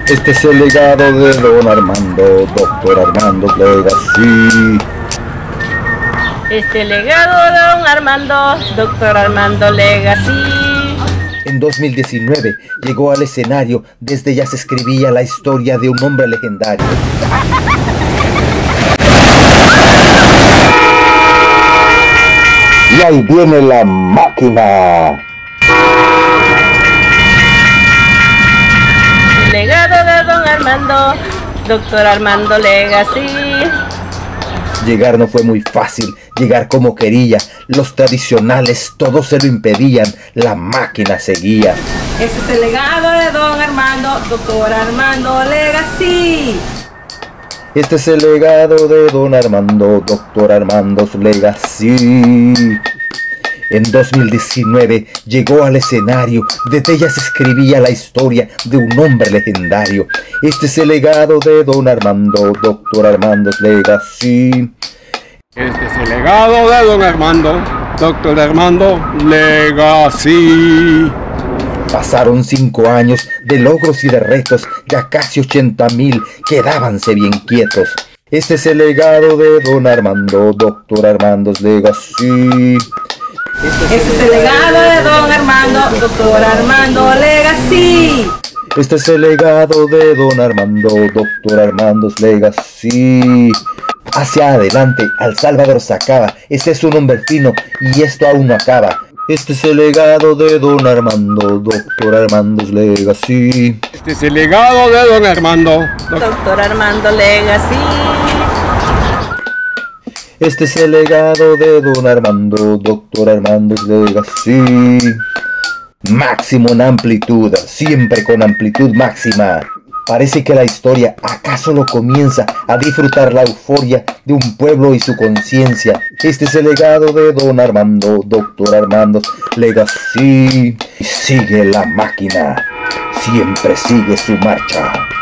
Este es el legado de Don Armando, Doctor Armando Legacy. Este legado de Don Armando, Doctor Armando Legacy. En 2019 llegó al escenario, desde ya se escribía la historia de un hombre legendario. Y ahí viene la máquina. El legado de Don Armando, Doctor Armando Legacy. Llegar no fue muy fácil, llegar como quería. Los tradicionales todos se lo impedían, la máquina seguía. Ese es el legado de Don Armando, Doctor Armando Legacy. Este es el legado de Don Armando, Doctor Armando Legacy. En 2019 llegó al escenario, desde ella se escribía la historia de un hombre legendario. Este es el legado de Don Armando, Doctor Armando Legacy. Este es el legado de Don Armando, Doctor Armando Legacy. Pasaron 5 años de logros y de retos, ya casi 80,000 quedábanse bien quietos. Este es el legado de Don Armando, Doctor Armando Legacy. Ese es el legado de Don Armando, Doctor Armando Legacy. Este es el legado de Don Armando, Doctor Armando Legacy. Hacia adelante, al Salvador sacaba, este es un hombre fino y esto aún no acaba. Este es el legado de Don Armando, Doctor Armando Legacy. Este es el legado de Don Armando, Doctor Armando Legacy. Este es el legado de Don Armando, Doctor Armando Legacy. Máximo en amplitud, siempre con amplitud máxima. Parece que la historia acaso lo comienza a disfrutar la euforia de un pueblo y su conciencia. Este es el legado de Don Armando, Doctor Armando Legacy. Sigue la máquina, siempre sigue su marcha.